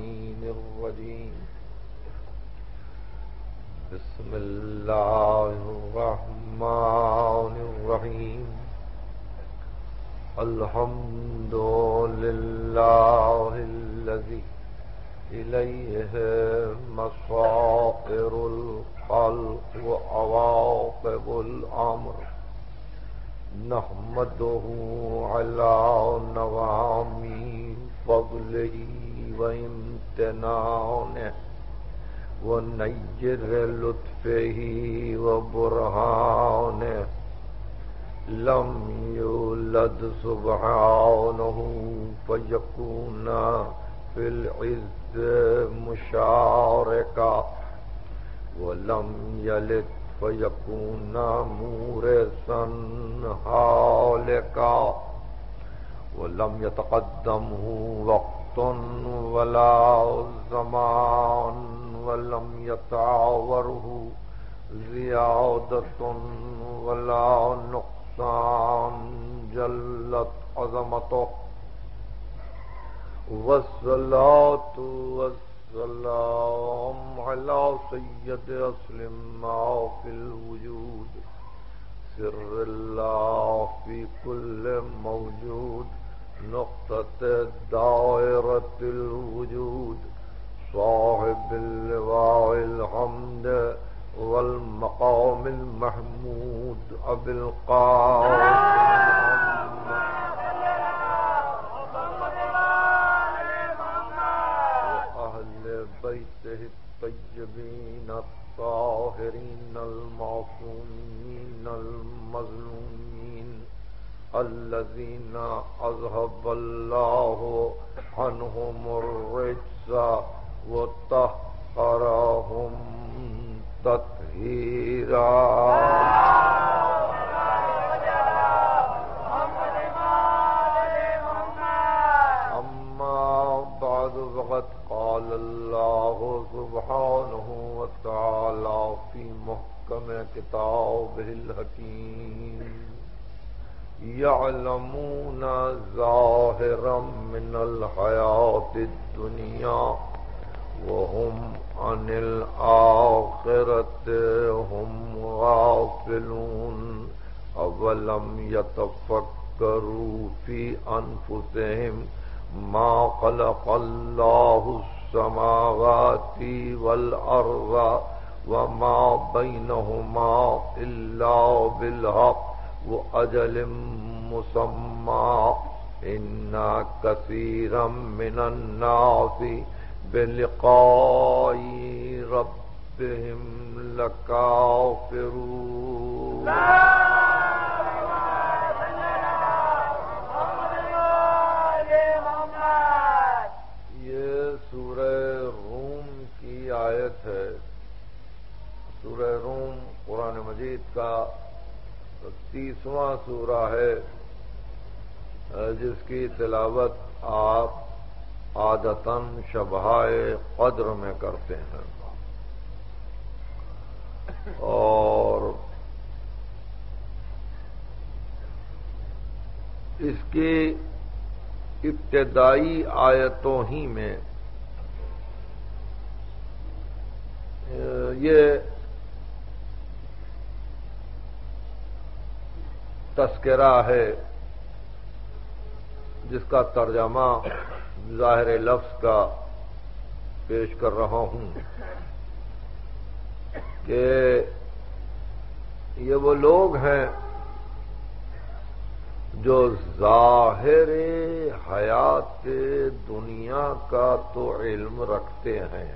اللعين الرجيم بسم الله الرحمن الرحيم الحمد لله الذي إليه مصائر الخلق وعواقب الأمر نحمده على نوام فضله وامتنانه ونير لطفه وبرهانه لم يولد سبحانه فيكون في العز مشاركا ولم يلد فيكون مورثا هالكا ولم يتقدمه وقت ولا زمان ولم يتعاوره زيادة ولا نقصان جلت عظمته والصلاة والسلام على سيد أصل ما في الوجود سر الله في كل موجود نقطة دائرة الوجود صاحب اللواء الحمد والمقام المحمود أبي القاسم وأهل بيته الطيبين الطاهرين المعصومين المظلومين الذين أذهب الله عنهم الرجس وطهرهم تطهيرا أما بعد فقد قال الله سبحانه وتعالى في محكم كتابه الحكيم يعلمون ظاهرا من الحياة الدنيا وهم عن الآخرة هم غافلون أولم يتفكروا في أنفسهم ما خلق الله السماوات والأرض وما بينهما إلا بالحق وأجل مسمى إن كثيرا من الناس بلقاء ربهم لكافرون یہ سورہ روم کی آیت ہے. سورہ روم قرآن مجید کا 30واں سورہ ہے جس کی تلاوت آپ عادتاً شبہائے قدر میں کرتے ہیں اور اس کی ابتدائی آیتوں ہی میں یہ تذکرہ ہے جس کا ترجمہ ظاہر لفظ کا پیش کر رہا ہوں کہ یہ وہ لوگ ہیں جو ظاہر حیات دنیا کا تو علم رکھتے ہیں.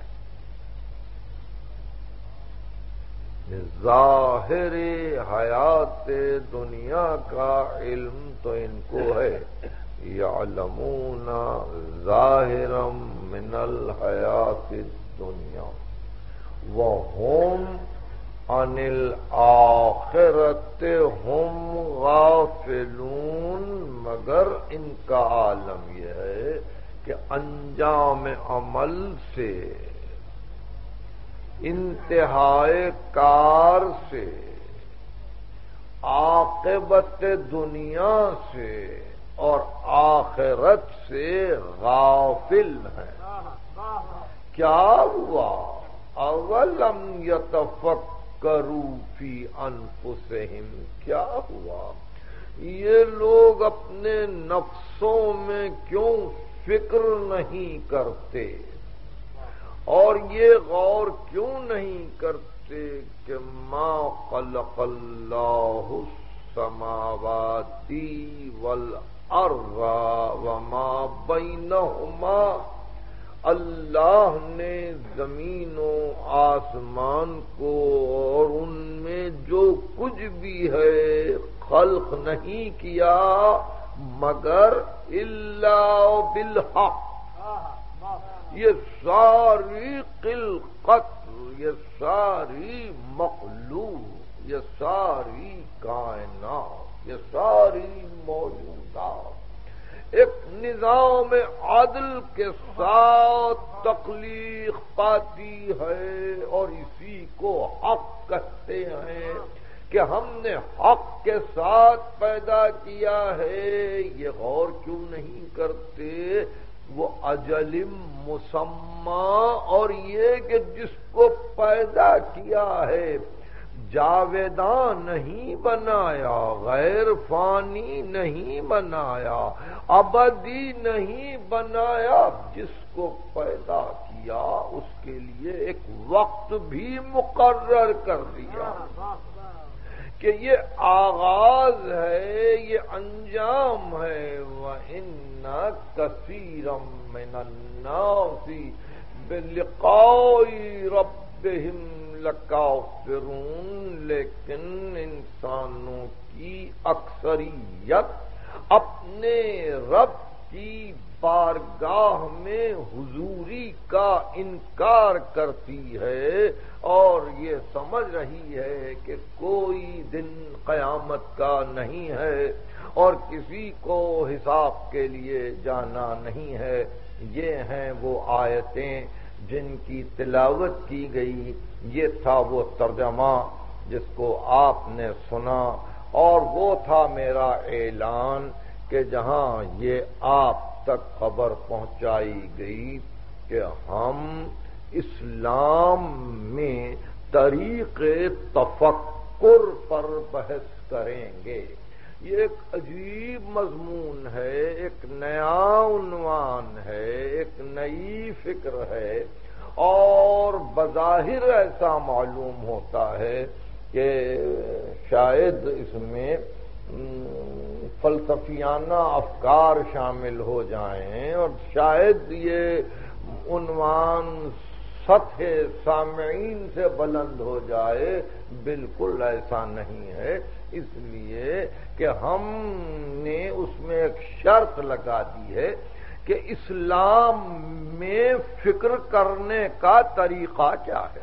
ظاہر حیات دنیا کا علم تو ان کو ہے. یعلمون ظاہرا من الحیات الدنیا وهم عن الآخرت هم غافلون مگر ان کا عالم یہ ہے کہ انجام عمل سے انتہائے کار سے عاقبت دنیا سے اور آخرت سے غافل ہیں۔ کیا ہوا؟ اولم یتفکروا فی انفسہم، کیا ہوا؟ یہ لوگ اپنے نفسوں میں کیوں فکر نہیں کرتے اور یہ غور کیوں نہیں کرتے کہ ما خلق اللہ السماوات والارض وما بینہما، اللہ نے زمین و آسمان کو اور ان میں جو کچھ بھی ہے خلق نہیں کیا مگر الا بالحق۔ یہ ساری خلقت، یہ ساری مخلوق، یہ ساری کائنات، یہ ساری موجودات ایک نظام عدل کے ساتھ تخلیق پاتی ہے، اور اسی کو حق کہتے ہیں کہ ہم نے حق کے ساتھ پیدا کیا ہے۔ یہ غور کیوں نہیں کرتے؟ وہ اجل مسمى، اور یہ کہ جس کو پیدا کیا ہے جاویدان نہیں بنایا، غیر فانی نہیں بنایا، ابدی نہیں بنایا، جس کو پیدا کیا اس کے لیے ایک وقت بھی مقرر کر دیا کہ یہ آغاز ہے، یہ انجام ہے۔ وَإِنَّ كَثِيرًا مِّنَ النَّاسِ بِلِقَاءِ رَبِّهِمْ لَكَافِرُونَ، لیکن انسانوں کی اکثریت اپنے رب کی بارگاہ میں حضوری کا انکار کرتی ہے اور یہ سمجھ رہی ہے کہ کوئی دن قیامت کا نہیں ہے اور کسی کو حساب کے لیے جانا نہیں ہے۔ یہ ہیں وہ آیتیں جن کی تلاوت کی گئی، یہ تھا وہ ترجمہ جس کو آپ نے سنا، اور وہ تھا میرا اعلان کہ جہاں یہ آپ تک خبر پہنچائی گئی کہ ہم اسلام میں طریق تفکر پر بحث کریں گے۔ یہ ایک عجیب مضمون ہے، ایک نیا عنوان ہے، ایک نئی فکر ہے، اور بظاہر ایسا معلوم ہوتا ہے کہ شاید اس میں فلسفیانہ افکار شامل ہو جائیں اور شاید یہ عنوان سطح سامعین سے بلند ہو جائے۔ بالکل ایسا نہیں ہے، اس لیے کہ ہم نے اس میں ایک شرط لگا دی ہے کہ اسلام میں فکر کرنے کا طریقہ کیا ہے۔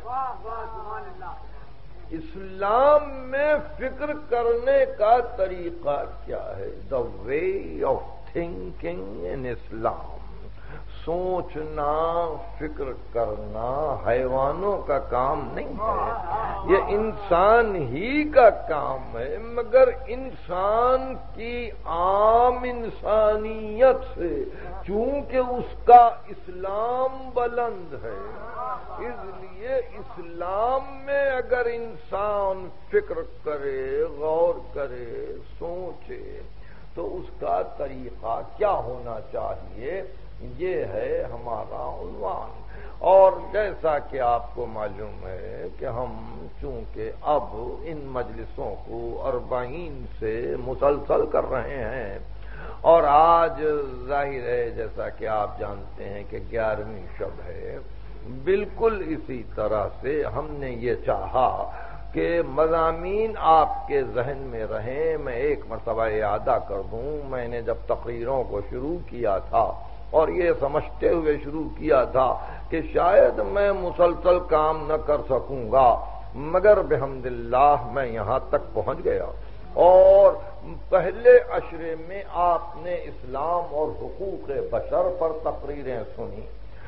اسلام میں فکر کرنے کا طریقہ کیا ہے؟ The way of thinking in Islam. سوچنا، فکر کرنا حیوانوں کا کام نہیں ہے، یہ انسان ہی کا کام ہے، مگر انسان کی عام انسانیت سے چونکہ اس کا اسلام بلند ہے، اس لیے اسلام میں اگر انسان فکر کرے، غور کرے، سوچے تو اس کا طریقہ کیا ہونا چاہیے، یہ ہے ہمارا عنوان۔ اور جیسا کہ آپ کو معلوم ہے کہ ہم چونکہ اب ان مجلسوں کو 40 سے مسلسل کر رہے ہیں، اور آج ظاہر ہے جیسا کہ آپ جانتے ہیں کہ 11ویں شب ہے، بالکل اسی طرح سے ہم نے یہ چاہا کہ مضامین آپ کے ذہن میں رہیں۔ میں ایک مرتبہ اعادہ کر دوں، میں نے جب تقریروں کو شروع کیا تھا اور یہ سمجھتے ہوئے شروع کیا تھا کہ شاید میں مسلسل کام نہ کر سکوں گا، مگر بحمد اللہ میں یہاں تک پہنچ گیا، اور پہلے عشرے میں آپ نے اسلام اور حقوق بشر پر تقریریں سنی،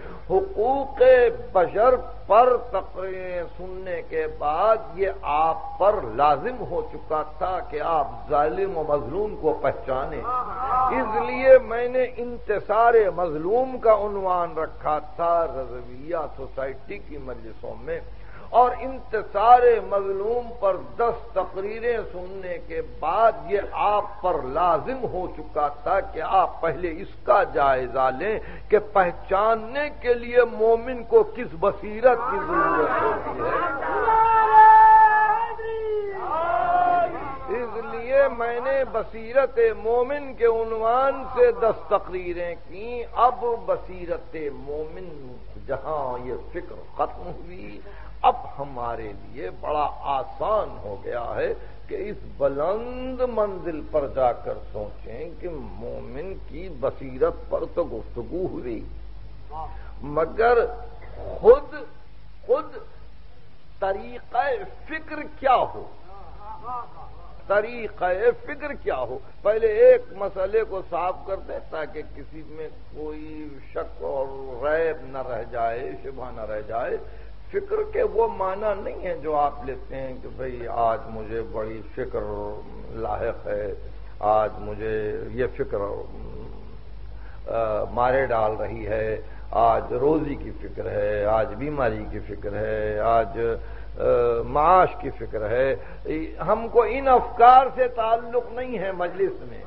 حقوق بشر پر تقریریں سننے کے بعد یہ آپ پر لازم ہو چکا تھا کہ آپ ظالم و مظلوم کو پہچانیں. اس لیے میں نے انتصار مظلوم کا عنوان رکھا تھا رضویہ سوسائٹی کی مجلسوں میں، اور انتصار مظلوم پر 10 تقریریں سننے کے بعد یہ آپ پر لازم ہو چکا تھا کہ آپ پہلے اس کا جائزہ لیں کہ پہچاننے کے لیے مومن کو کس بصیرت کی ضرورت ہوتی ہے. اس لیے میں نے بصیرت مومن کے عنوان سے 10 تقریریں کی. اب بصیرت مومن جہاں یہ فکر ختم ہوئی، اب ہمارے لیے بڑا آسان ہو گیا ہے کہ اس بلند منزل پر جا کر سوچیں کہ مومن کی بصیرت پر تو گفتگو ہوئی، مگر خود طریقہ فکر کیا ہو، طریقہ فکر کیا ہو. پہلے ایک مسئلے کو صاف کر دیں تاکہ کسی میں کوئی شک اور ریب نہ رہ جائے، شبہ نہ رہ جائے. فکر کے وہ معنی نہیں ہے جو آپ لیتے ہیں کہ بھئی آج مجھے بڑی فکر لاحق ہے، آج مجھے یہ فکر مارے ڈال رہی ہے، آج روزی کی فکر ہے، آج بیماری کی فکر ہے، آج معاش کی فکر ہے. ہم کو ان افکار سے تعلق نہیں ہے مجلس میں،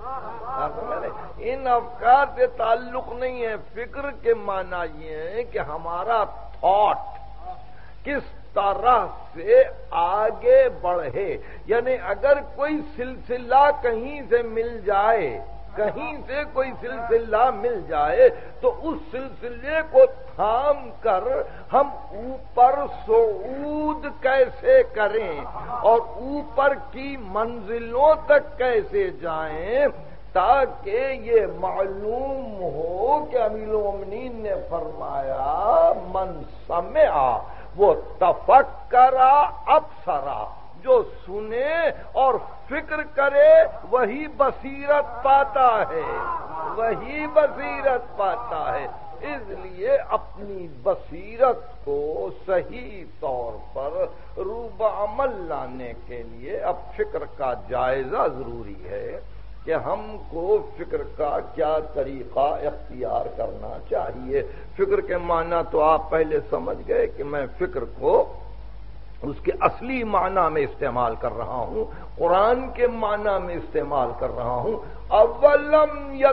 ان افکار سے تعلق نہیں ہے. فکر کے معنی یہ ہے کہ ہمارا تھاٹ کس طرح سے آگے بڑھے. یعنی اگر کوئی سلسلہ کہیں سے مل جائے، کہیں سے کوئی سلسلہ مل جائے تو اس سلسلے کو تھام کر ہم اوپر صعود کیسے کریں اور اوپر کی منزلوں تک کیسے جائیں، تاکہ یہ معلوم ہو کہ امیر المومنین نے فرمایا من سمع وہ تفکرا ابصرا، جو سنے اور فکر کرے وہی بصیرت پاتا ہے، وہی بصیرت پاتا ہے. اس لیے اپنی بصیرت کو صحیح طور پر روب عمل لانے کے لیے اب فکر کا جائزہ ضروری ہے کہ ہم کو فکر کا کیا طریقہ اختیار کرنا چاہیے. فکر کے معنی تو آپ پہلے سمجھ گئے کہ میں فکر کو اس کے اصلی معنی میں استعمال کر رہا ہوں، قرآن کے معنی میں استعمال کر رہا ہوں. اولم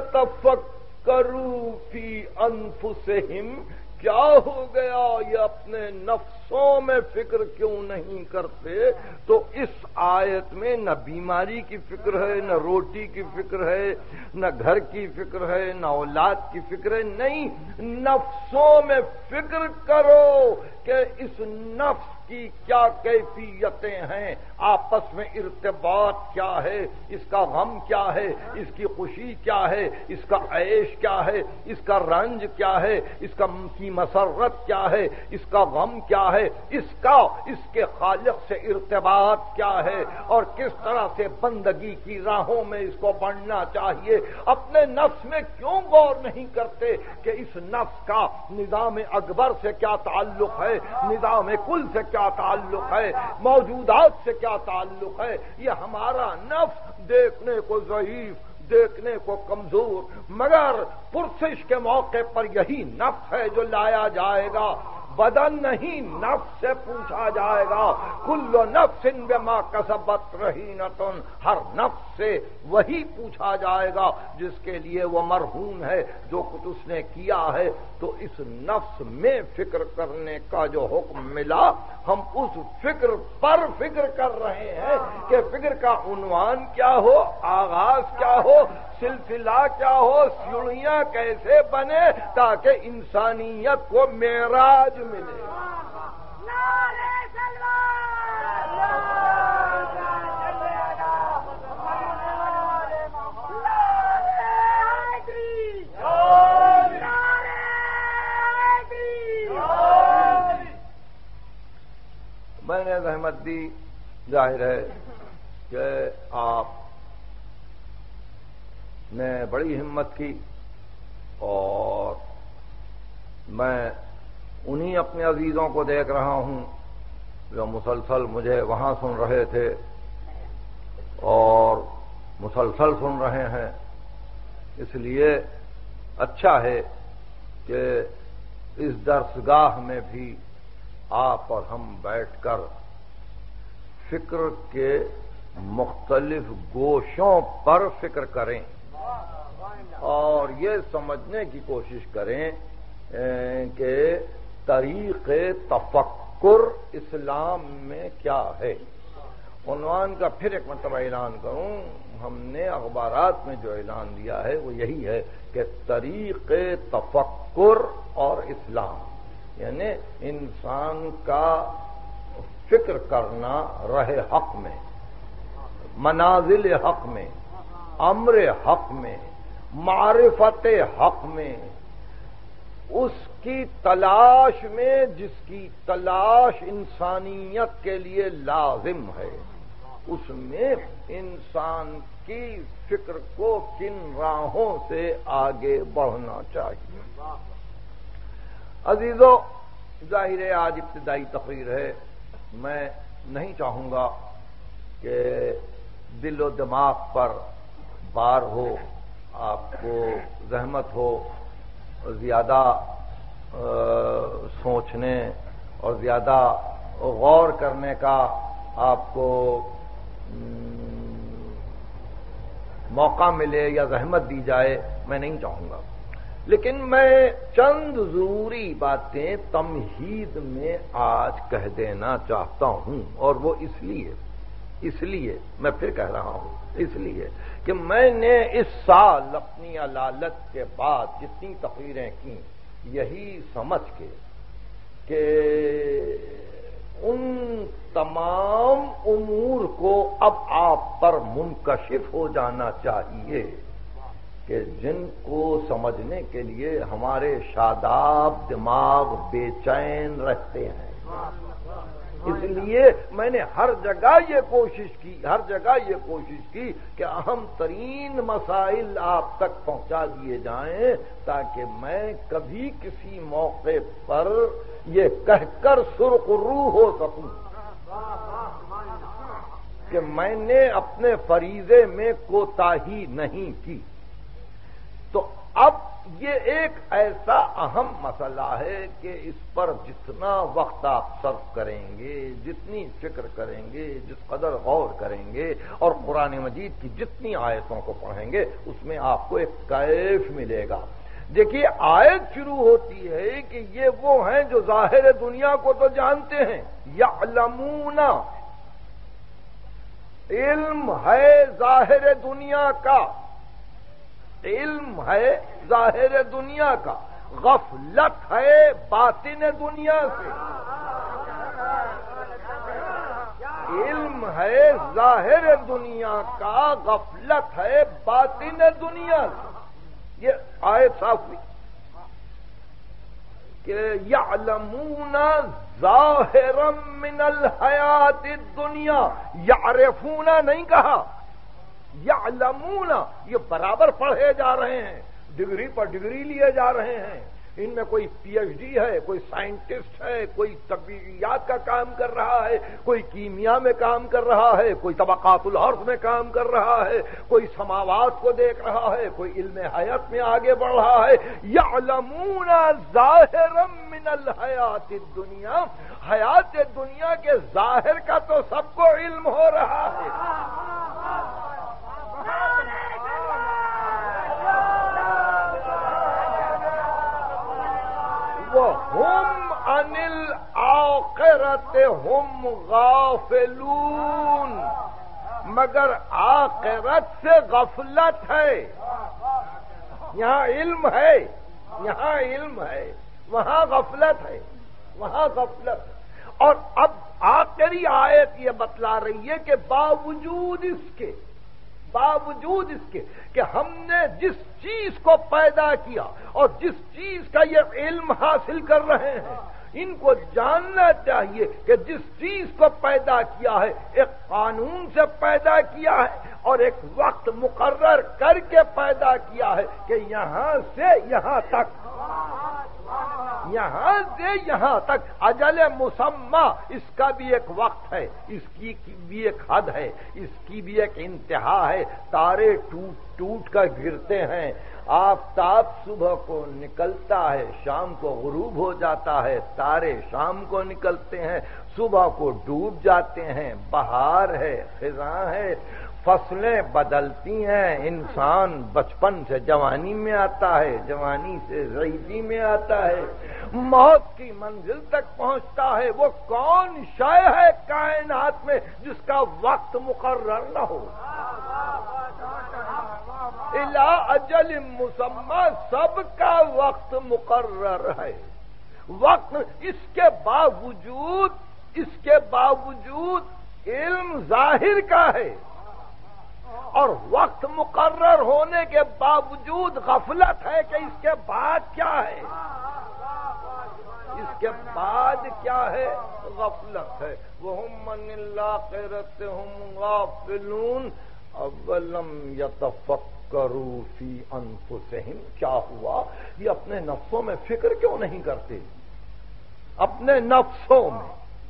یتفکروا فی انفسہم، کیا ہو گیا یہ اپنے نفسوں میں فکر کیوں نہیں کرتے؟ تو اس آیت میں نہ بیماری کی فکر ہے، نہ روٹی کی فکر ہے، نہ گھر کی فکر ہے، نہ اولاد کی فکر ہے. نہیں، نفسوں میں فکر کرو کہ اس نفس کی کیا کیفیتیں ہیں، آپس میں ارتباط کیا ہے، اس کا غم کیا ہے، اس کی خوشی کیا ہے، اس کا عیش کیا ہے، اس کا رنج کیا ہے، اس کی مسرت کیا ہے، اس کا غم کیا ہے، اس کے خالق سے ارتباط کیا ہے، اور کس طرح سے بندگی کی راہوں میں اس کو بڑھنا چاہیے. اپنے نفس میں کیوں غور نہیں کرتے کہ اس نفس کا نظام اکبر سے کیا تعلق ہے، نظام کل سے کیا تعلق ہے، موجودات سے کیا تعلق ہے. یہ ہمارا نفس دیکھنے کو ضعیف، دیکھنے کو کمزور، مگر پرسش کے موقع پر یہی نفس ہے جو لایا جائے گا. بدن نہیں، نفس سے پوچھا جائے گا. کل نفس بما کسبت رہینۃ، ہر نفس سے وہی پوچھا جائے گا جس کے لیے وہ مرہون ہے، جو کچھ اس نے کیا ہے. تو اس نفس میں فکر کرنے کا جو حکم ملا، ہم اس فکر پر فکر کر رہے ہیں کہ فکر کا عنوان کیا ہو، آغاز کیا ہو، سلسلہ کیا ہو، سیڑھیاں کیسے بنے تاکہ انسانیت کو معراج ملے. میں نے زحمت دی، ظاہر ہے کہ آپ نے بڑی ہمت کی اور میں انہی اپنے عزیزوں کو دیکھ رہا ہوں جو مسلسل مجھے وہاں سن رہے تھے اور مسلسل سن رہے ہیں. اس لیے اچھا ہے کہ اس درسگاہ میں بھی آپ اور ہم بیٹھ کر فکر کے مختلف گوشوں پر فکر کریں اور یہ سمجھنے کی کوشش کریں کہ طریق تفکر اسلام میں کیا ہے. عنوان کا پھر ایک مرتبہ اعلان کروں، ہم نے اخبارات میں جو اعلان دیا ہے وہ یہی ہے کہ طریق تفکر اور اسلام، یعنی انسان کا فکر کرنا رہ حق میں، منازل حق میں، امر حق میں، معرفت حق میں، اس کی تلاش میں جس کی تلاش انسانیت کے لیے لازم ہے، اس میں انسان کی فکر کو کن راہوں سے آگے بڑھنا چاہیے. عزیزو، ظاہر ہے آج ابتدائی تقریر ہے، میں نہیں چاہوں گا کہ دل و دماغ پر بار ہو، آپ کو زحمت ہو، زیادہ سوچنے اور زیادہ غور کرنے کا آپ کو موقع ملے یا زحمت دی جائے، میں نہیں چاہوں گا. لیکن میں چند ضروری باتیں تمہید میں آج کہہ دینا چاہتا ہوں، اور وہ اس لیے میں پھر کہہ رہا ہوں، اس لیے کہ میں نے اس سال اپنی علالت کے بعد جتنی تقریریں کی یہی سمجھ کے کہ ان تمام امور کو اب آپ پر منکشف ہو جانا چاہیے کہ جن کو سمجھنے کے لیے ہمارے شاداب دماغ بے چین رہتے ہیں. اس لیے میں نے ہر جگہ یہ کوشش کی کہ اہم ترین مسائل آپ تک پہنچا دیے جائیں تاکہ میں کبھی کسی موقع پر یہ کہہ کر سرخرو ہو سکوں کہ میں نے اپنے فریضے میں کوتاہی نہیں کی. تو اب یہ ایک ایسا اہم مسئلہ ہے کہ اس پر جتنا وقت آپ صرف کریں گے، جتنی فکر کریں گے، جس قدر غور کریں گے اور قرآن مجید کی جتنی آیتوں کو پڑھیں گے اس میں آپ کو ایک کیف ملے گا. دیکھیے آیت شروع ہوتی ہے کہ یہ وہ ہیں جو ظاہر دنیا کو تو جانتے ہیں، یعلمون، علم ہے ظاہر دنیا کا، علم ہے ظاہر دنیا کا، غفلت ہے باطن دنیا سے. علم ہے ظاہر دنیا کا، غفلت ہے باطن دنیا سے. یہ آیت صاف ہوئی کہ یعلمون ظاہرا من الحیات الدنیا، یعرفون نہیں کہا، یعلمون. یہ برابر پڑھے جا رہے ہیں، ڈگری پر ڈگری لیے جا رہے ہیں. ان میں کوئی پی ایچ ڈی ہے، کوئی سائنٹسٹ ہے، کوئی طبیعیات کا کام کر رہا ہے، کوئی کیمیا میں کام کر رہا ہے، کوئی طبقات الارض میں کام کر رہا ہے، کوئی سماوات کو دیکھ رہا ہے، کوئی علم حیات میں آگے بڑھ رہا ہے. یعلمون ظاہرا من الحیات الدنیا، حیات دنیا کے ظاہر کا تو سب کو علم ہو رہا ہے. وَهُمْ عَنِ الْآخِرَةِ هُمْ غَافِلُونَ، مگر آخرت سے غفلت ہے. یہاں علم ہے، یہاں علم ہے، وہاں غفلت ہے، وہاں غفلت ہے. اور اب آخری آیت یہ بتلا رہی ہے کہ باوجود اس کے کہ ہم نے جس چیز کو پیدا کیا اور جس چیز کا یہ علم حاصل کر رہے ہیں، ان کو جاننا چاہیے کہ جس چیز کو پیدا کیا ہے ایک قانون سے پیدا کیا ہے اور ایک وقت مقرر کر کے پیدا کیا ہے کہ یہاں سے یہاں تک یہاں سے یہاں تک اجل مسمى، اس کا بھی ایک وقت ہے، اس کی بھی ایک حد ہے، اس کی بھی ایک انتہا ہے۔ تارے ٹوٹ ٹوٹ کر گرتے ہیں، آفتاب صبح کو نکلتا ہے، شام کو غروب ہو جاتا ہے، تارے شام کو نکلتے ہیں، صبح کو ڈوب جاتے ہیں، بہار ہے، خزاں ہے، فصلیں بدلتی ہیں، انسان بچپن سے جوانی میں آتا ہے، جوانی سے ضعیفی میں آتا ہے، موت کی منزل تک پہنچتا ہے۔ وہ کون شے ہے کائنات میں جس کا وقت مقرر نہ ہو؟ الا اجل مسمى، سب کا وقت مقرر ہے۔ وقت اس کے باوجود علم ظاہر کا ہے، اور وقت مقرر ہونے کے باوجود غفلت ہے کہ اس کے بعد کیا ہے، اس کے بعد کیا ہے، غفلت ہے۔ وَهُمْ عَنِ الْآخِرَةِ هُمْ غَافِلُونَ اولم یتفکروا فی انفسہم، کیا ہوا یہ اپنے نفسوں میں فکر کیوں نہیں کرتے؟ اپنے نفسوں میں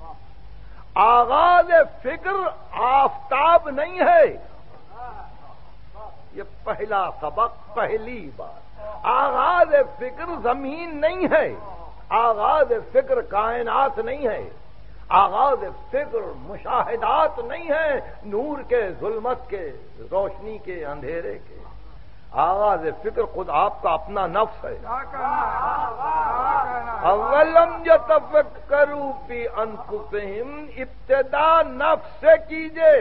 آغاز فکر آفتاب نہیں ہے، یہ پہلا سبق، پہلی بات۔ آغاز فکر زمین نہیں ہے، آغاز فکر کائنات نہیں ہے، آغاز فکر مشاہدات نہیں ہے، نور کے، ظلمت کے، روشنی کے، اندھیرے کے۔ آغاز فکر خود آپ کا اپنا نفس ہے۔ اولم یتفکروا فی انفسہم، ابتدا نفس سے کیجئے،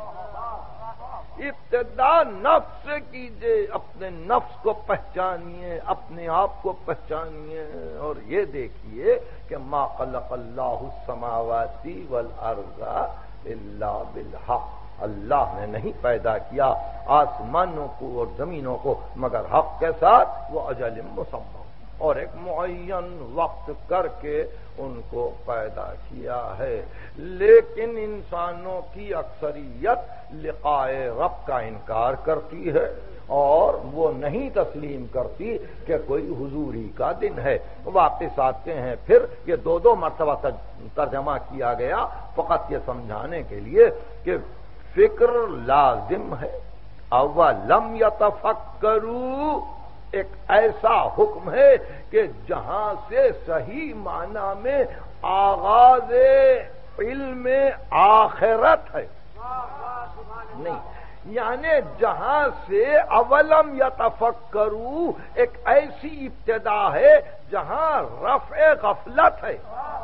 ابتدا نفس سے کیجئے، اپنے نفس کو پہچانیے، اپنے آپ کو پہچانیے، اور یہ دیکھیے کہ ما خلق اللہ السماوات والارض الا بالحق، اللہ نے نہیں پیدا کیا آسمانوں کو اور زمینوں کو مگر حق کے ساتھ، وہ اجل مسمى، اور ایک معین وقت کر کے ان کو پیدا کیا ہے۔ لیکن انسانوں کی اکثریت لقائے رب کا انکار کرتی ہے، اور وہ نہیں تسلیم کرتی کہ کوئی حضوری کا دن ہے۔ واپس آتے ہیں، پھر یہ دو مرتبہ ترجمہ کیا گیا فقط یہ سمجھانے کے لیے کہ فکر لازم ہے۔ اولم یتفکروا ایک ایسا حکم ہے کہ جہاں سے صحیح معنی میں آغاز علم آخرت ہے، نہیں، یعنی جہاں سے اولم یتفکروا ایک ایسی ابتدا ہے جہاں رفع غفلت ہے۔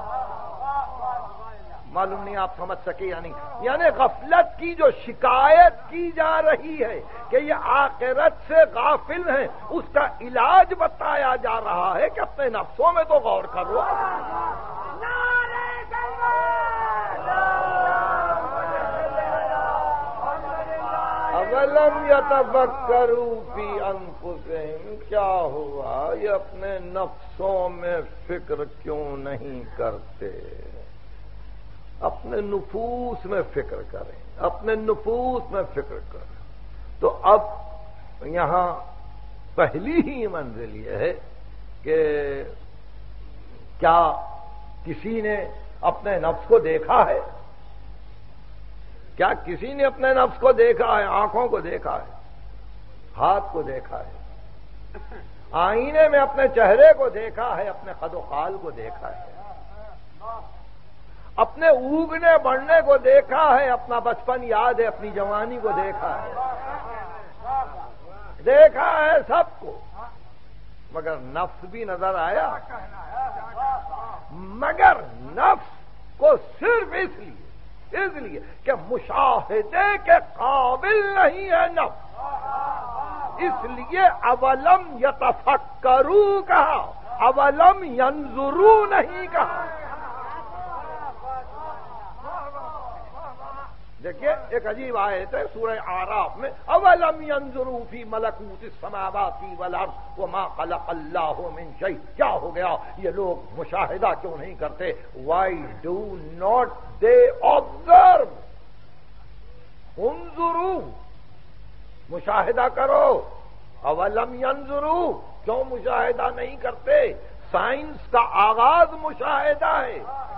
معلوم نہیں آپ سمجھ سکے یعنی غفلت کی جو شکایت کی جا رہی ہے کہ یہ آخرت سے غافل ہیں، اس کا علاج بتایا جا رہا ہے کہ اپنے نفسوں میں تو غور کرو۔ اولم یتفکروا فی انفسہم، کیا ہوا یہ اپنے نفسوں میں فکر کیوں نہیں کرتے؟ اپنے نفوس میں فکر کریں، اپنے نفوس میں فکر کریں۔ تو اب یہاں پہلی ہی منزل یہ ہے کہ کیا کسی نے اپنے نفس کو دیکھا ہے؟ کیا کسی نے اپنے نفس کو دیکھا ہے؟ آنکھوں کو دیکھا ہے، ہاتھ کو دیکھا ہے، آئینے میں اپنے چہرے کو دیکھا ہے، اپنے قد و خال کو دیکھا ہے، اپنے اگنے بڑھنے کو دیکھا ہے، اپنا بچپن یاد ہے، اپنی جوانی کو دیکھا ہے، دیکھا ہے سب کو، مگر نفس بھی نظر آیا؟ مگر نفس کو صرف اس لیے کہ مشاہدے کے قابل نہیں ہے نفس، اس لیے اولم یتفکروا کہا، اولم ینظروا نہیں کہا۔ دیکھیے ایک عجیب آیت ہے سورہ اعراف میں، اولم ینظروا فی ملکوت السماوات والارض وما خلق اللہ من شیء، کیا ہو گیا یہ لوگ مشاہدہ کیوں نہیں کرتے؟ Why do not they observe? انظروا، مشاہدہ کرو، اولم ینظروا، کیوں مشاہدہ نہیں کرتے؟ سائنس کا آغاز مشاہدہ ہے،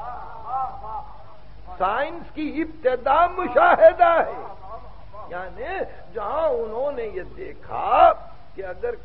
سائنس کی ابتدا مشاہدہ ہے۔ یعنی جہاں انہوں نے یہ دیکھا کہ اگر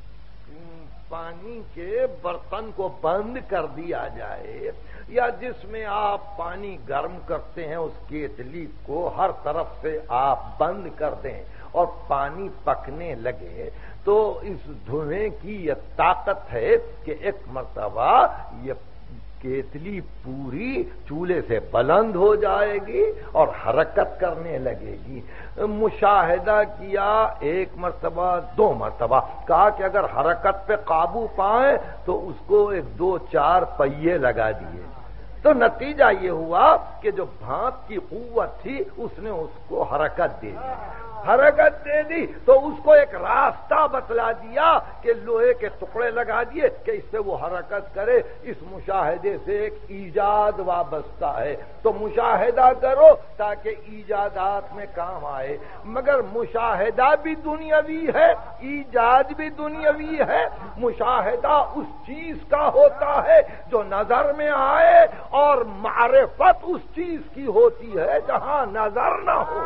پانی کے برتن کو بند کر دیا جائے یا جس میں آپ پانی گرم کرتے ہیں اس کیتلی کو ہر طرف سے آپ بند کر دیں اور پانی پکنے لگے، تو اس دھویں کی یہ طاقت ہے کہ ایک مرتبہ یہ کیتلی پوری چولہے سے بلند ہو جائے گی اور حرکت کرنے لگے گی۔ مشاہدہ کیا، ایک مرتبہ، دو مرتبہ، کہا کہ اگر حرکت پہ قابو پائیں تو اس کو ایک دو چار پہیے لگا دیے، تو نتیجہ یہ ہوا کہ جو بھانپ کی قوت تھی اس نے اس کو حرکت دے دی، حرکت دے دی تو اس کو ایک راستہ بتلا دیا کہ لوہے کے ٹکڑے لگا دیے کہ اس سے وہ حرکت کرے۔ اس مشاہدے سے ایک ایجاد وابستہ ہے، تو مشاہدہ کرو تاکہ ایجادات میں کام آئے۔ مگر مشاہدہ بھی دنیاوی ہے، ایجاد بھی دنیاوی ہے۔ مشاہدہ اس چیز کا ہوتا ہے جو نظر میں آئے، اور معرفت اس چیز کی ہوتی ہے جہاں نظر نہ ہو۔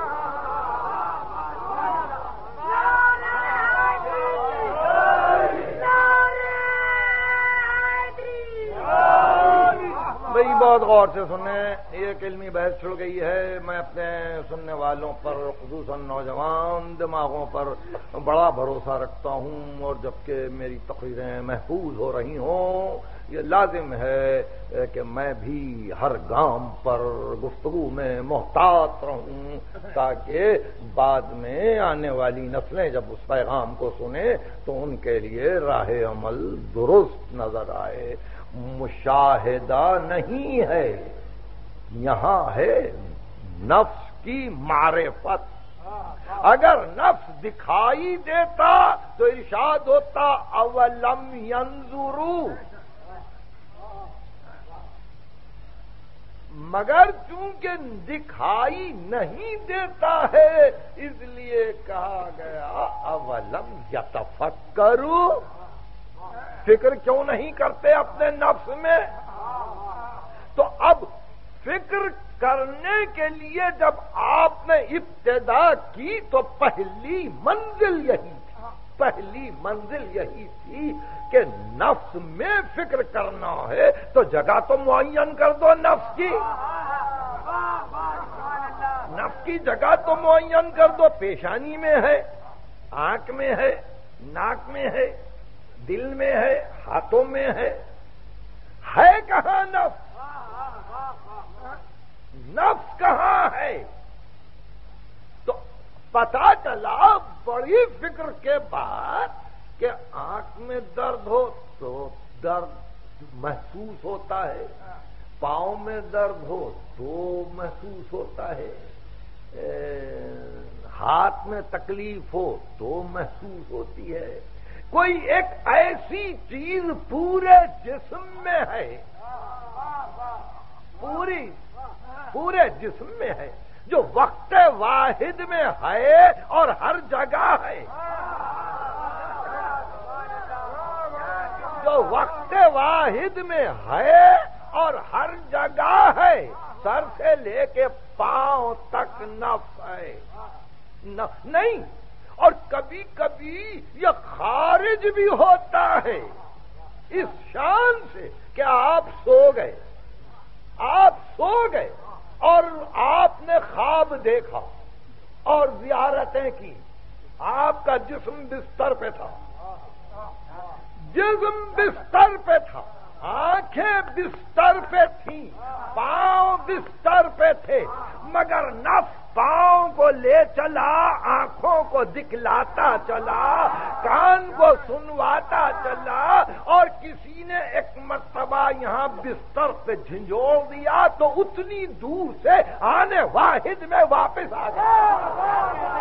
بھئی بہت غور سے سنیں، ایک علمی بحث چھڑ گئی ہے۔ میں اپنے سننے والوں پر، خصوصاً نوجوان دماغوں پر بڑا بھروسہ رکھتا ہوں، اور جبکہ میری تقریریں محفوظ ہو رہی ہوں، یہ لازم ہے کہ میں بھی ہر گام پر گفتگو میں محتاط رہوں تاکہ بعد میں آنے والی نسلیں جب اس پیغام کو سنیں تو ان کے لیے راہ عمل درست نظر آئے۔ مشاہدہ نہیں ہے، یہاں ہے نفس کی معرفت۔ اگر نفس دکھائی دیتا تو ارشاد ہوتا اولم ینظروا، مگر چونکہ دکھائی نہیں دیتا ہے اس لیے کہا گیا اولم یتفکروا، فکر کیوں نہیں کرتے اپنے نفس میں؟ تو اب فکر کرنے کے لیے جب آپ نے ابتدا کی تو پہلی منزل یہی تھی، پہلی منزل یہی تھی کہ نفس میں فکر کرنا ہے تو جگہ تو معین کر دو نفس کی، نفس کی جگہ تو معین کر دو۔ پیشانی میں ہے، آنکھ میں ہے، ناک میں ہے، دل میں ہے، ہاتھوں میں ہے کہاں نفس؟ نفس کہاں ہے؟ تو پتا چلا بڑی فکر کے بعد کہ آنکھ میں درد ہو تو درد محسوس ہوتا ہے، پاؤں میں درد ہو تو محسوس ہوتا ہے، ہاتھ میں تکلیف ہو تو محسوس ہوتی ہے۔ کوئی ایک ایسی چیز پورے جسم میں ہے، پورے جسم میں ہے جو وقت واحد میں ہے اور ہر جگہ ہے، جو وقت واحد میں ہے اور ہر جگہ ہے، سر سے لے کے پاؤں تک نفس ہے، نہیں، اور کبھی کبھی یہ خارج بھی ہوتا ہے اس شان سے کہ آپ سو گئے اور آپ نے خواب دیکھا اور زیارتیں کی، آپ کا جسم بستر پہ تھا، جسم بستر پہ تھا، آنکھیں بستر پہ تھیں، پاؤں بستر پہ تھے، مگر نفس پاؤں کو لے چلا، آنکھوں کو دکھلاتا چلا، کان کو سنواتا چلا، اور کسی نے ایک مرتبہ یہاں بستر پہ جھنجھوڑ دیا تو اتنی دور سے آنے واحد میں واپس آ گیا۔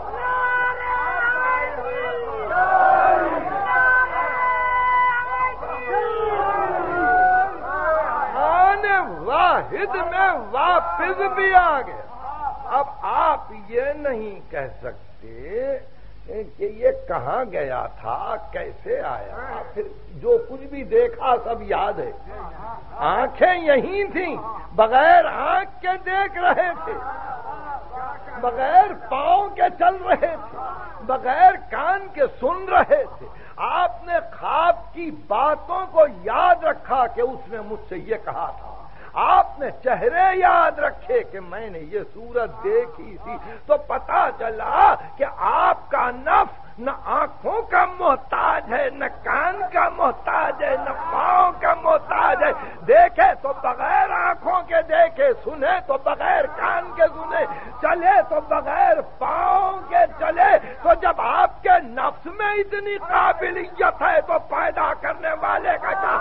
آنے واحد میں واپس بھی آ گیا۔ اب آپ یہ نہیں کہہ سکتے کہ یہ کہاں گیا تھا، کیسے آیا، پھر جو کچھ بھی دیکھا سب یاد ہے. آنکھیں یہیں تھیں، بغیر آنکھ کے دیکھ رہے تھے، بغیر پاؤں کے چل رہے تھے، بغیر کان کے سن رہے تھے. آپ نے خواب کی باتوں کو یاد رکھا کہ اس نے مجھ سے یہ کہا تھا. آپ نے چہرے یاد رکھے کہ میں نے یہ صورت دیکھی تھی. تو پتا چلا کہ آپ کا نفس نہ آنکھوں کا محتاج ہے، نہ کان کا محتاج ہے، نہ پاؤں کا محتاج ہے. دیکھے تو بغیر آنکھوں کے دیکھے، سنے تو بغیر کان کے سنے، چلے تو بغیر پاؤں کے چلے. تو جب آپ کے نفس میں اتنی قابلیت ہے تو پیدا کرنے والے کا کیا؟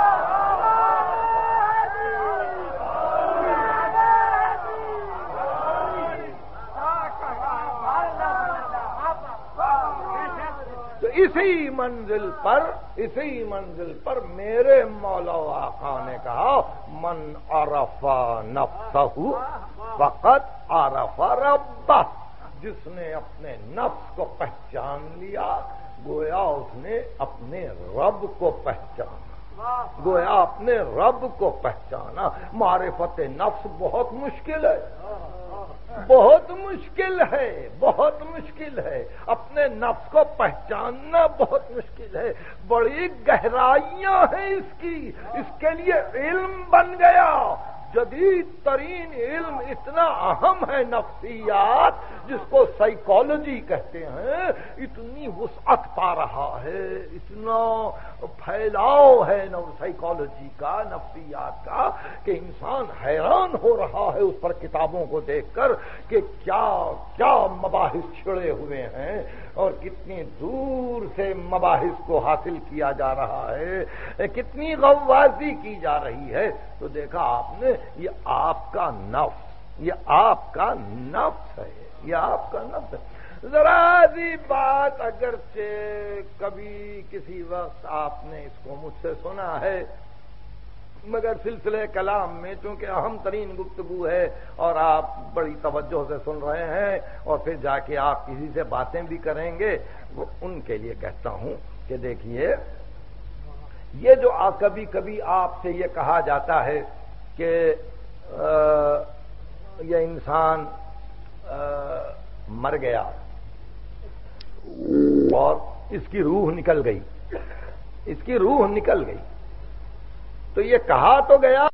اسی منزل پر میرے مولا و آقا نے کہا من عرف نفسہ فقط عرف ربہ. جس نے اپنے نفس کو پہچان لیا گویا اس نے اپنے رب کو پہچانا، گویا اپنے رب کو پہچانا. معرفت نفس بہت مشکل ہے، بہت مشکل ہے، بہت مشکل ہے. اپنے نفس کو پہچاننا بہت مشکل ہے. بڑی گہرائیاں ہیں اس کی. اس کے لیے علم بن گیا. جدید ترین علم اتنا اہم ہے نفسیات، جس کو سائیکالوجی کہتے ہیں، اتنی وسعت پا رہا ہے، اتنا پھیلاؤ ہے سائیکالوجی کا، نفسیات کا، کہ انسان حیران ہو رہا ہے اس پر کتابوں کو دیکھ کر کہ کیا کیا مباحث چھڑے ہوئے ہیں اور کتنی دور سے مباحث کو حاصل کیا جا رہا ہے، کتنی غوازی کی جا رہی ہے. تو دیکھا آپ نے، یہ آپ کا نفس، یہ آپ کا نفس ہے، یہ آپ کا نفس ہے. ذرا سی بات اگرچہ کبھی کسی وقت آپ نے اس کو مجھ سے سنا ہے، مگر سلسلہ کلام میں چونکہ اہم ترین گفتگو ہے اور آپ بڑی توجہ سے سن رہے ہیں اور پھر جا کے آپ کسی سے باتیں بھی کریں گے، وہ ان کے لیے کہتا ہوں کہ دیکھیے، یہ جو کبھی کبھی آپ سے یہ کہا جاتا ہے کہ یہ انسان مر گیا اور اس کی روح نکل گئی، اس کی روح نکل گئی، تو یہ کہا تو گیا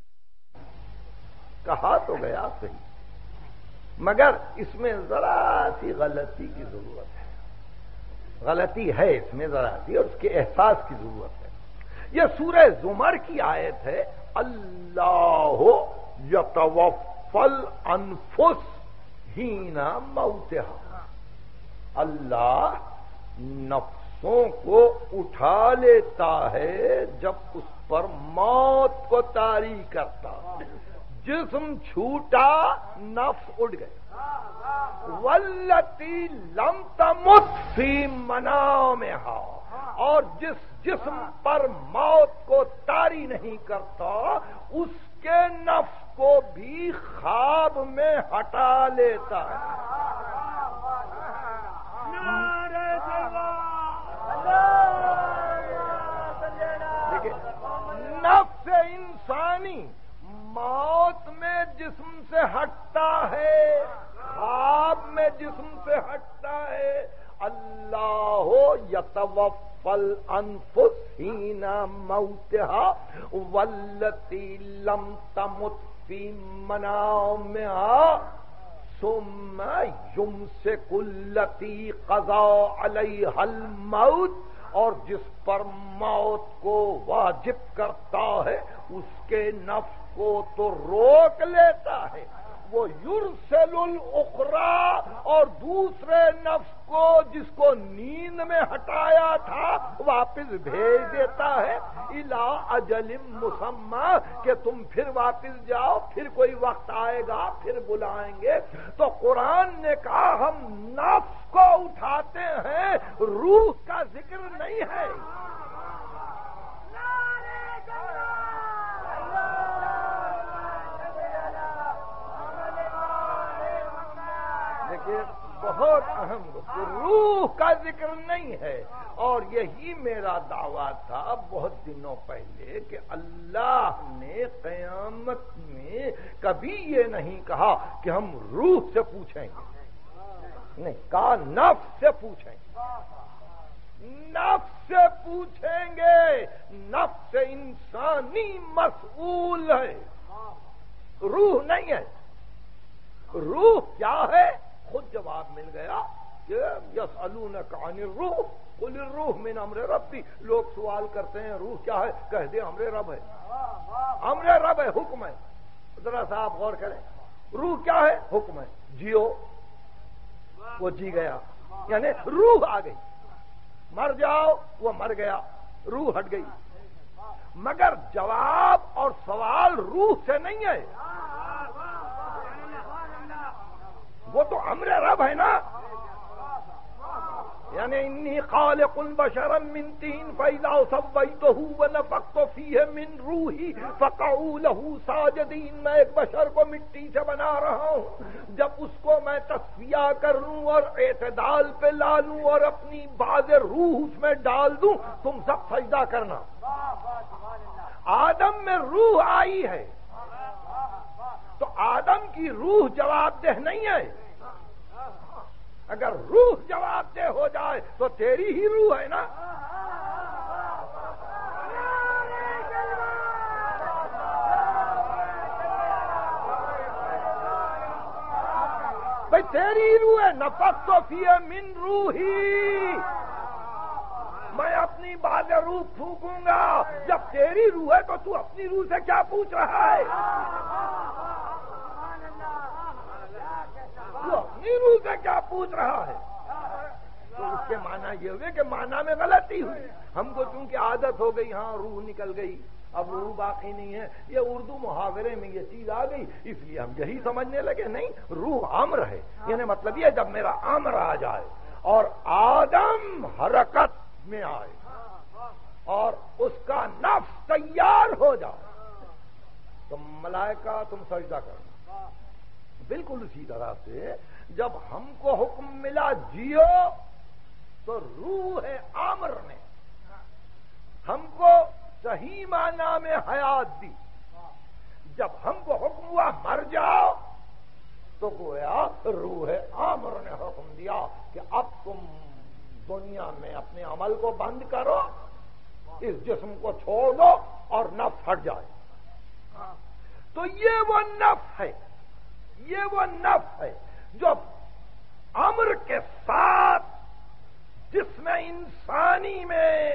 صحیح، مگر اس میں ذرا سی غلطی کی ضرورت ہے. غلطی ہے اس میں ذرا سی، اور اس کے احساس کی ضرورت ہے. یہ سورہ زمر کی آیت ہے، اللہ یتوفی الانفس حین موتها. اللہ نفسوں کو اٹھا لیتا ہے جب اس پر موت کو طاری کرتا. جسم چھوٹا، نفس اٹھ گئے. والتی لم تمت فی منامها، اور جس جسم پر موت کو طاری نہیں کرتا اس کے نفس کو بھی خواب میں ہٹا لیتا ہے. دیکھیے، نفس انسانی موت میں جسم سے ہٹتا ہے، خواب میں جسم سے ہٹتا ہے. اللہ یتوفی الانفس حین موتها والتی لم تمت فی منامها ثم یمسک التی قضا علیہا الموت، اور جس پر موت کو واجب کرتا ہے اس کے نفس کو تو روک لیتا ہے. وہ یرسل الاخری، اور دوسرے نفس کو جس کو نیند میں ہٹایا تھا واپس بھیج دیتا ہے الی اجل مسمی، کہ تم پھر واپس جاؤ، پھر کوئی وقت آئے گا، پھر بلائیں گے. تو قرآن نے کہا ہم نفس کو اٹھاتے ہیں، روح کا ذکر نہیں ہے. دیکھیے بہت اہم روح کا ذکر نہیں ہے، اور یہی میرا دعویٰ تھا بہت دنوں پہلے کہ اللہ نے قیامت میں کبھی یہ نہیں کہا کہ ہم روح سے پوچھیں گے، نہیں کہا نفس سے پوچھیں گے، نفس سے پوچھیں گے، نفس انسانی مسئول ہے، روح نہیں ہے۔ روح کیا ہے؟ خود جواب مل گیا کہ یسألونک عن الروح قل الروح من امر ربی۔ لوگ سوال کرتے ہیں روح کیا ہے، کہہ دے امر رب ہے، امر رب ہے، حکم ہے۔ ذرا سا آپ غور کریں، روح کیا ہے؟ حکم ہے، جیو، وہ جی گیا، یعنی روح آ گئی۔ مر جاؤ، وہ مر گیا، روح ہٹ گئی۔ مگر جواب اور سوال روح سے نہیں ہے، وہ تو امر رب ہے نا، یعنی انی خالق بشرا من طین فاذا سویتہ ونفخت فیہ من روحی فقعوا لہ ساجدین۔ میں ایک بشر کو مٹی سے بنا رہا ہوں، جب اس کو میں تصفیہ کر لوں اور اعتدال پہ لا لوں اور اپنی باز روح اس میں ڈال دوں، تم سب سجدہ کرنا۔ آدم میں روح آئی ہے تو آدم کی روح جواب دہ نہیں ہے۔ اگر روح جواب دہ ہو جائے تو تیری ہی روح ہے نا۔ بھائی تیری روح ہے، نفخت فیہ من روحی، میں اپنی باز روح پھونکوں گا۔ جب تیری روح ہے تو اپنی روح سے کیا پوچھ رہا ہے؟ تو اپنی روح سے کیا پوچھ رہا ہے؟ تو اس کے معنی یہ ہوئے کہ معنی میں غلطی ہوئی۔ ہم کو چونکہ عادت ہو گئی، ہاں روح نکل گئی، اب روح باقی نہیں ہے، یہ اردو محاورے میں یہ چیز آ گئی، اس لیے ہم یہی سمجھنے لگے نہیں، روح امر ہے، یعنی مطلب یہ جب میرا امر آ جائے اور آدم حرکت میں آئے اور اس کا نفس تیار ہو جائے تو ملائکہ تم سجدہ کرنا۔ بالکل اسی طرح سے جب ہم کو حکم ملا جیو تو روح آمر نے ہم کو صحیح معنی میں حیات دی۔ جب ہم کو حکم ہوا مر جاؤ تو گویا روح آمر نے حکم دیا کہ اب تم دنیا میں اپنے عمل کو بند کرو، اس جسم کو چھوڑ دو اور نفس ہٹ جائے۔ تو یہ وہ نفس ہے، یہ وہ نفس ہے جو امر کے ساتھ جسم انسانی میں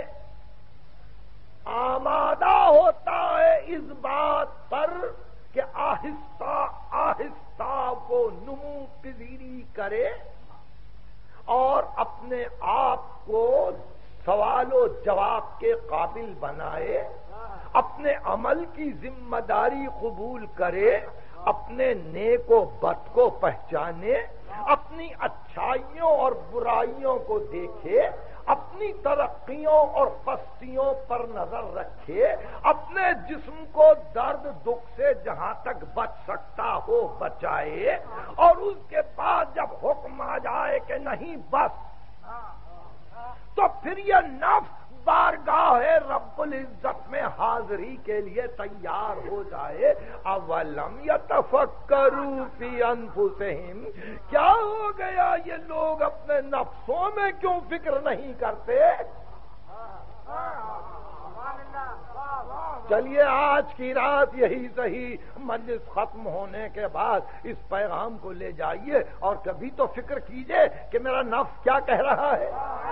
آمادہ ہوتا ہے اس بات پر کہ آہستہ آہستہ وہ نمو پذیری کرے اور اپنے آپ کو سوال و جواب کے قابل بنائے، اپنے عمل کی ذمہ داری قبول کرے، اپنے نیک و بد کو پہچانے، اپنی اچھائیوں اور برائیوں کو دیکھے، اپنی ترقیوں اور پستیوں پر نظر رکھے، اپنے جسم کو درد دکھ سے جہاں تک بچ سکتا ہو بچائے، اور اس کے بعد جب حکم آ جائے کہ نہیں بس، تو پھر یہ نفس بارگاہ رب العزت میں حاضری کے لیے تیار ہو جائے۔ اولم یتفکروا فی انفسہم، کیا ہو گیا یہ لوگ اپنے نفسوں میں کیوں فکر نہیں کرتے؟ چلیے آج کی رات یہی صحیح، مجلس ختم ہونے کے بعد اس پیغام کو لے جائیے اور کبھی تو فکر کیجئے کہ میرا نفس کیا کہہ رہا ہے۔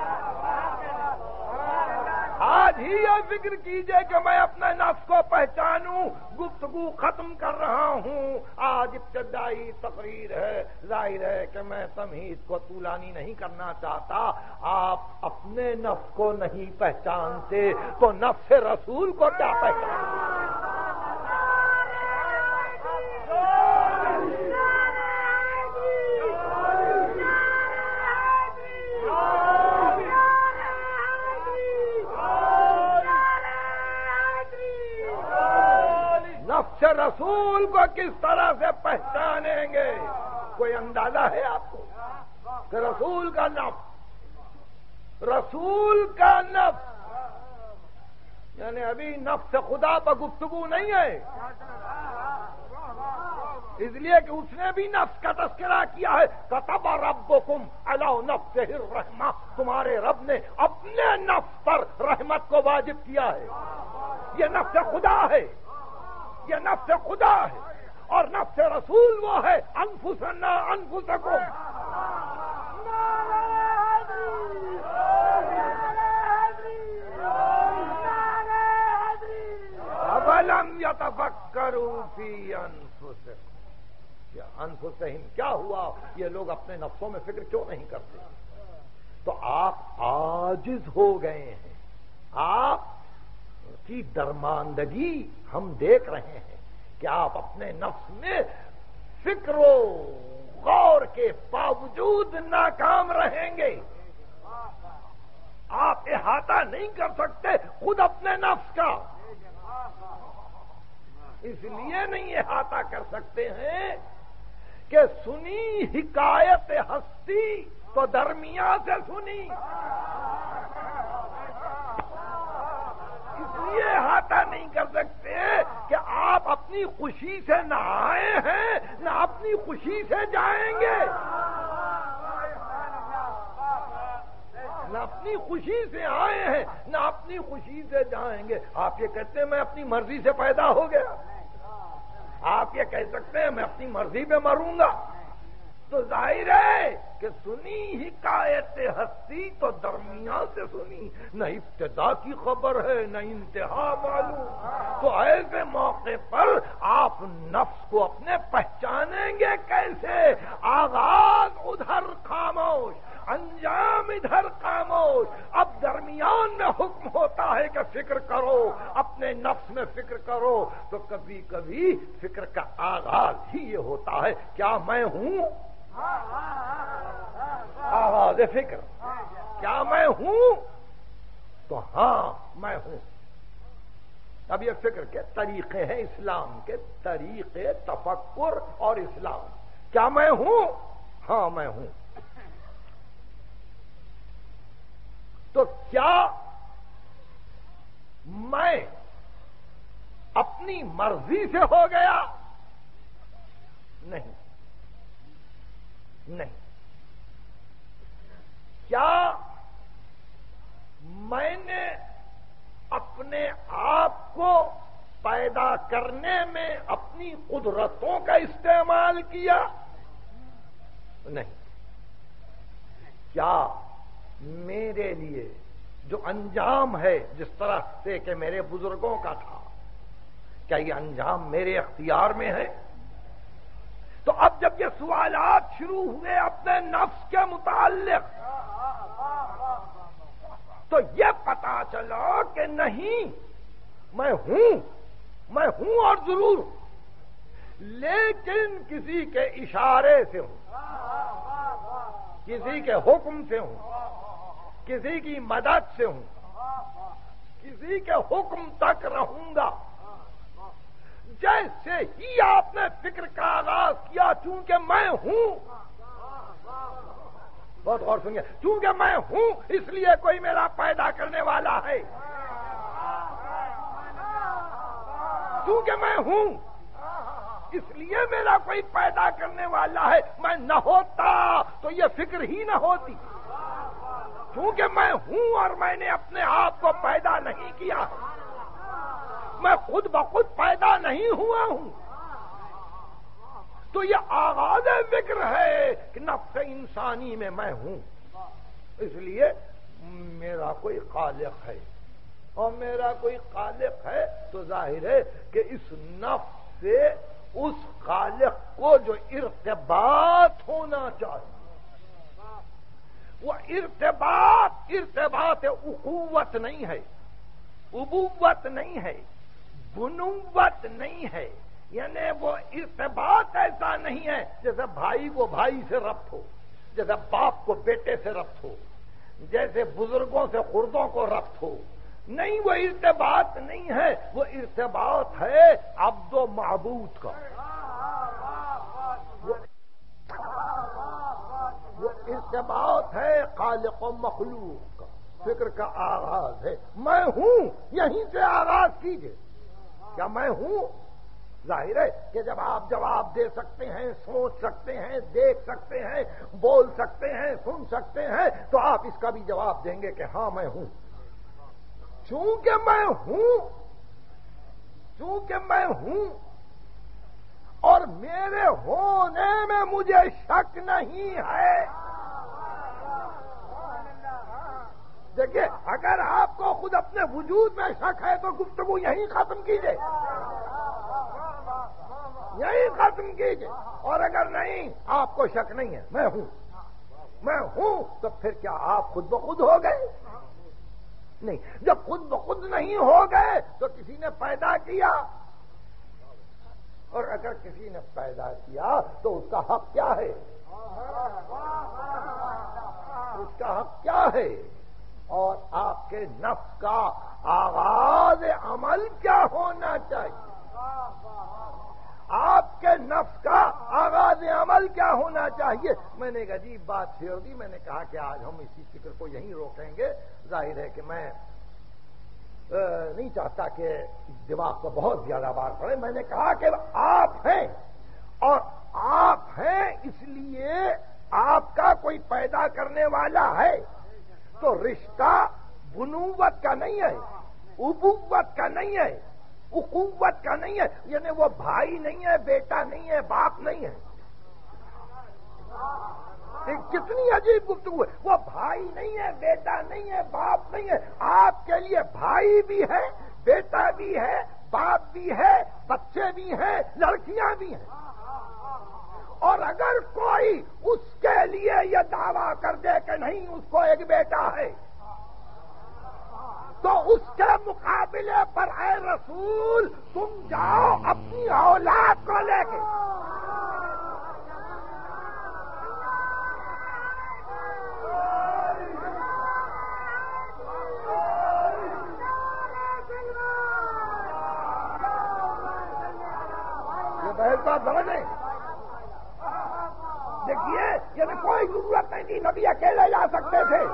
آج ہی یہ فکر کیجئے کہ میں اپنے نفس کو پہچانوں۔ گفتگو ختم کر رہا ہوں، آج ابتدائی تقریر ہے، ظاہر ہے کہ میں تمہید کو طولانی نہیں کرنا چاہتا۔ آپ اپنے نفس کو نہیں پہچانتے تو نفس رسول کو کیا پہچانتے؟ نفس رسول کو کس طرح سے پہچانیں گے؟ کوئی اندازہ ہے آپ کو؟ کہ رسول کا نفس، رسول کا نفس، یعنی ابھی نفس خدا پر گفتگو نہیں ہے، اس لیے کہ اس نے بھی نفس کا تذکرہ کیا ہے. کتب ربکم علی نفسہ الرحمہ، تمہارے رب نے اپنے نفس پر رحمت کو واجب کیا ہے. یہ نفس خدا ہے، یہ نفس خدا ہے، اور نفس رسول وہ ہے انفسنا انفسکم. اولم یتفکروا فی انفسہم، انفسہم کیا ہوا؟ یہ لوگ اپنے نفسوں میں فکر کیوں نہیں کرتے؟ تو آپ عاجز ہو گئے ہیں، آپ کی درماندگی ہم دیکھ رہے ہیں کہ آپ اپنے نفس میں فکر و غور کے باوجود ناکام رہیں گے. آپ احاطہ نہیں کر سکتے خود اپنے نفس کا، اس لیے نہیں احاطہ کر سکتے ہیں کہ سنی حکایت ہستی تو درمیان سے سنی، اس لیے احاطہ نہیں کر سکتے کہ آپ اپنی خوشی سے نہ آئے ہیں نہ اپنی خوشی سے جائیں گے، نہ اپنی خوشی سے آئے ہیں نہ اپنی خوشی سے جائیں گے. آپ یہ کہتے ہیں میں اپنی مرضی سے پیدا ہو گیا، آپ یہ کہہ سکتے ہیں میں اپنی مرضی پہ مروں گا، تو ظاہر ہے کہ سنی حکایت ہستی تو درمیان سے سنی، نہ ابتدا کی خبر ہے نہ انتہا معلوم. تو ایسے موقع پر آپ نفس کو اپنے پہچانیں گے کیسے؟ آغاز ادھر خاموش، انجام ادھر خاموش. اب درمیان میں حکم ہوتا ہے کہ فکر کرو، اپنے نفس میں فکر کرو. تو کبھی کبھی فکر کا آغاز ہی یہ ہوتا ہے کیا میں ہوں؟ آغاز فکر کیا میں ہوں؟ تو ہاں میں ہوں. اب یہ فکر کے طریقے ہیں، اسلام کے طریقے تفکر اور اسلام. کیا میں ہوں؟ ہاں میں ہوں. تو کیا میں اپنی مرضی سے ہو گیا؟ نہیں نہیں. کیا میں نے اپنے آپ کو پیدا کرنے میں اپنی قدرتوں کا استعمال کیا؟ نہیں. کیا میرے لیے جو انجام ہے جس طرح سے کہ میرے بزرگوں کا تھا، کیا یہ انجام میرے اختیار میں ہے؟ تو اب جب یہ سوالات شروع ہوئے اپنے نفس کے متعلق، تو یہ پتا چلا کہ نہیں، میں ہوں اور ضرور ہوں، لیکن کسی کے اشارے سے ہوں، کسی کے حکم سے ہوں، کسی کی مدد سے ہوں، کسی کے حکم تک رہوں گا. جیسے ہی آپ نے فکر کا آغاز کیا، چونکہ میں ہوں، بہت غور سنیے، چونکہ میں ہوں اس لیے کوئی میرا پیدا کرنے والا ہے. چونکہ میں ہوں اس لیے میرا کوئی پیدا کرنے والا ہے. میں نہ ہوتا تو یہ فکر ہی نہ ہوتی. چونکہ میں ہوں اور میں نے اپنے آپ کو پیدا نہیں کیا، میں خود بخود پیدا نہیں ہوا ہوں. تو یہ آغاز فکر ہے کہ نفس انسانی میں ہوں. اس لیے میرا کوئی خالق ہے، اور میرا کوئی خالق ہے تو ظاہر ہے کہ اس نفس سے اس خالق کو جو ارتباط ہونا چاہیے، وہ ارتباط اخوت نہیں ہے، ابوت نہیں ہے، بنوت نہیں ہے. یعنی وہ ارتباط ایسا نہیں ہے جیسے بھائی کو بھائی سے ربط ہو، جیسے باپ کو بیٹے سے ربط ہو، جیسے بزرگوں سے خردوں کو ربط ہو. نہیں، وہ ارتباط نہیں ہے، وہ ارتباط ہے عبد و معبود کا. وہ کہ بات ہے خالق و مخلوق کا، فکر کا آغاز ہے میں ہوں، یہیں سے آغاز کیجئے. کیا میں ہوں؟ ظاہر ہے کہ جب آپ جواب دے سکتے ہیں، سوچ سکتے ہیں، دیکھ سکتے ہیں، بول سکتے ہیں، سن سکتے ہیں، تو آپ اس کا بھی جواب دیں گے کہ ہاں میں ہوں. چونکہ میں ہوں، چونکہ میں ہوں اور میرے ہونے میں مجھے شک نہیں ہے. دیکھیے اگر آپ کو خود اپنے وجود میں شک ہے تو گفتگو یہیں ختم کیجئے، یہیں ختم کیجئے. اور اگر نہیں، آپ کو شک نہیں ہے، میں ہوں، میں ہوں، تو پھر کیا آپ خود بخود ہو گئے؟ نہیں. جب خود بخود نہیں ہو گئے تو کسی نے پیدا کیا، اور اگر کسی نے پیدا کیا تو اس کا حق کیا ہے؟ اس کا حق کیا ہے؟ اور آپ کے نفس کا آغاز عمل کیا ہونا چاہیے؟ آپ کے نفس کا آغاز عمل کیا ہونا چاہیے؟ میں نے ایک عجیب بات چھیڑ دی. میں نے کہا کہ آج ہم اسی فکر کو یہیں روکیں گے. ظاہر ہے کہ میں نہیں چاہتا کہ دماغ کو بہت زیادہ بار پڑے. میں نے کہا کہ آپ ہیں، اور آپ ہیں اس لیے آپ کا کوئی پیدا کرنے والا ہے. تو رشتہ بنوت کا نہیں ہے، ابوت کا نہیں ہے، اخوت کا نہیں ہے. یعنی وہ بھائی نہیں ہے، بیٹا نہیں ہے، باپ نہیں ہے. کتنی عجیب گفتگو ہے. وہ بھائی نہیں ہے، بیٹا نہیں ہے، باپ نہیں ہے. آپ کے لیے بھائی بھی ہے، بیٹا بھی ہے، باپ بھی ہے، بچے بھی ہیں، لڑکیاں بھی ہیں. اور اگر کوئی اس کے لیے یہ دعویٰ کر دے کہ نہیں اس کو ایک بیٹا ہے، تو اس کے مقابلے پر اے رسول تم جاؤ اپنی اولاد کو لے کے. یہ بحث بات سمجھیں. دیکھیے یہ کوئی ضرورت نہیں تھی، نبی اکیلے جا سکتے تھے.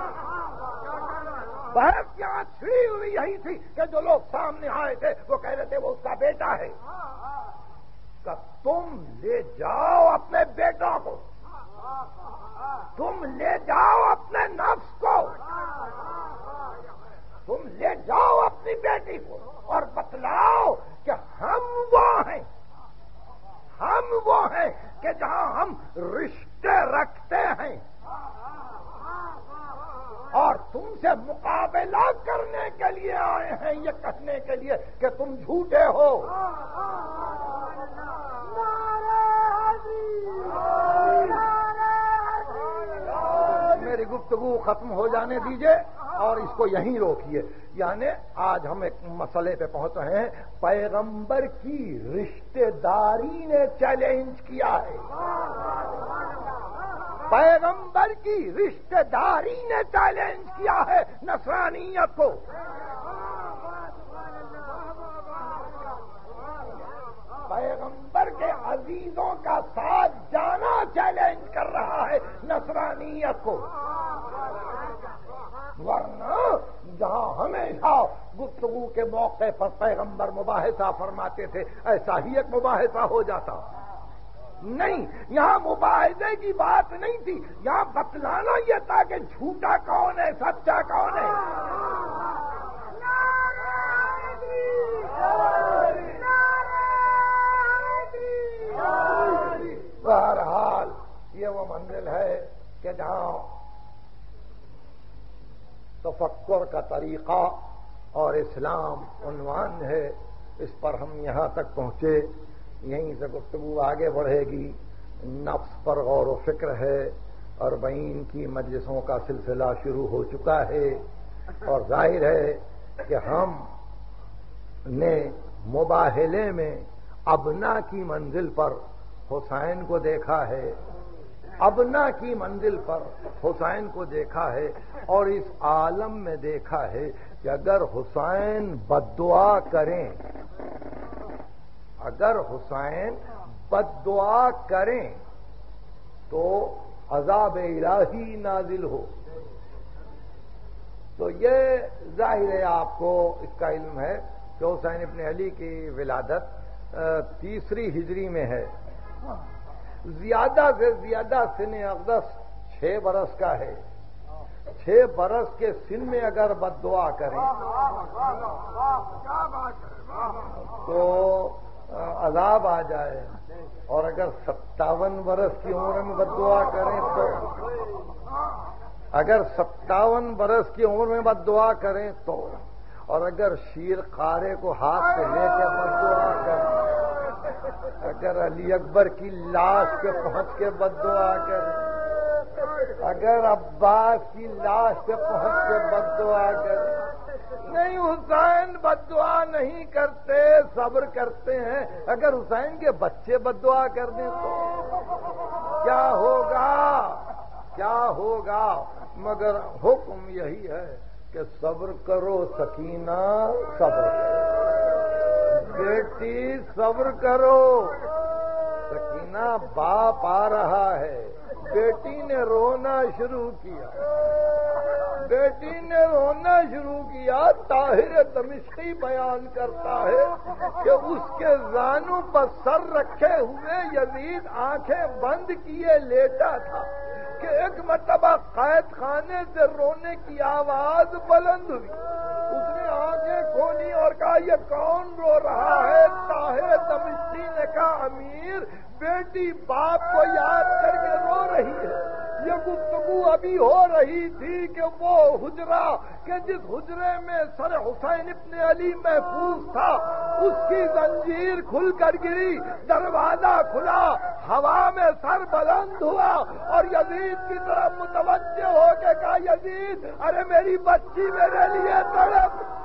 بحث یہاں چھڑی ہوئی یہی تھی کہ جو لوگ سامنے آئے تھے وہ کہہ رہے تھے وہ اس کا بیٹا ہے. کہ تم لے جاؤ اپنے بیٹا کو، تم لے جاؤ اپنے نفس کو، تم لے جاؤ اپنی بیٹی کو اور بتلاؤ کہ ہم وہ ہیں، ہم وہ ہیں کہ جہاں ہم رشتے رکھتے ہیں، اور تم سے مقابلہ کرنے کے لیے آئے ہیں یہ کہنے کے لیے کہ تم جھوٹے ہو. میری گفتگو ختم ہو جانے دیجئے اور اس کو یہیں روکیے. یعنی آج ہم ایک مسئلے پہ پہنچے ہیں، پیغمبر کی رشتہ داری نے چیلنج کیا ہے. پیغمبر کی رشتہ داری نے چیلنج کیا ہے نصرانیت کو. پیغمبر کے عزیزوں کا ساتھ جانا چیلنج کر رہا ہے نصرانیت کو. ورنہ جہاں ہمیشہ گفتگو کے موقع پر پیغمبر مباحثہ فرماتے تھے ایسا ہی ایک مباحثہ ہو جاتا. نہیں، یہاں مباحثے کی بات نہیں تھی، یہاں بتلانا یہ تھا کہ جھوٹا کون ہے، سچا کون ہے. بہرحال یہ وہ منزل ہے کہ جہاں تفکر کا طریقہ اور اسلام عنوان ہے. اس پر ہم یہاں تک پہنچے، یہیں سے گفتگو آگے بڑھے گی. نفس پر غور و فکر ہے، اور بین کی مجلسوں کا سلسلہ شروع ہو چکا ہے. اور ظاہر ہے کہ ہم نے مباہلے میں ابنا کی منزل پر حسین کو دیکھا ہے، ابنا کی منزل پر حسین کو دیکھا ہے، اور اس عالم میں دیکھا ہے کہ اگر حسین بددعا کریں، اگر حسین بددعا کریں تو عذاب الہی نازل ہو. تو یہ ظاہر ہے آپ کو اس کا علم ہے کہ حسین ابن علی کی ولادت 3 ہجری میں ہے. زیادہ سے زیادہ سن اقدس 6 برس کا ہے. 6 برس کے سن میں اگر بد دعا کریں تو عذاب آ جائے، اور اگر 57 برس کی عمر میں بد دعا کریں تو، اگر 57 برس کی عمر میں بد دعا کریں تو، اور اگر شیر قارے کو ہاتھ سے لے کے بد دعا کریں، اگر علی اکبر کی لاش پہ پہنچ کے بد دعا کریں، اگر عباس کی لاش پہ پہنچ کے بد دعا کریں. نہیں، حسین بد دعا نہیں کرتے، صبر کرتے ہیں. اگر حسین کے بچے بد دعا کر دیں تو کیا ہوگا؟ کیا ہوگا؟ مگر حکم یہی ہے کہ صبر کرو سکینہ، صبر کرو بیٹی، صبر کرو. سکینہ باپ آ رہا ہے. بیٹی نے رونا شروع کیا، بیٹی نے رونا شروع کیا. طاہر دمشقی بیان کرتا ہے کہ اس کے زانوں پر سر رکھے ہوئے یزید آنکھیں بند کیے لیٹا تھا کہ ایک مرتبہ قید خانے سے رونے کی آواز بلند ہوئی. اس نے آنکھیں کھولی اور کہا یہ کون رو رہا ہے؟ طاہر دمشقی نے کہا امیر، بیٹی باپ کو یاد کر کے رو رہی ہے. یہ گفتگو ابھی ہو رہی تھی کہ وہ حجرہ کہ جس حجرے میں سر حسین ابن علی محفوظ تھا اس کی زنجیر کھل کر گری، دروازہ کھلا، ہوا میں سر بلند ہوا اور یزید کی طرف متوجہ ہو کے کہا یزید، ارے میری بچی میرے لیے تڑپ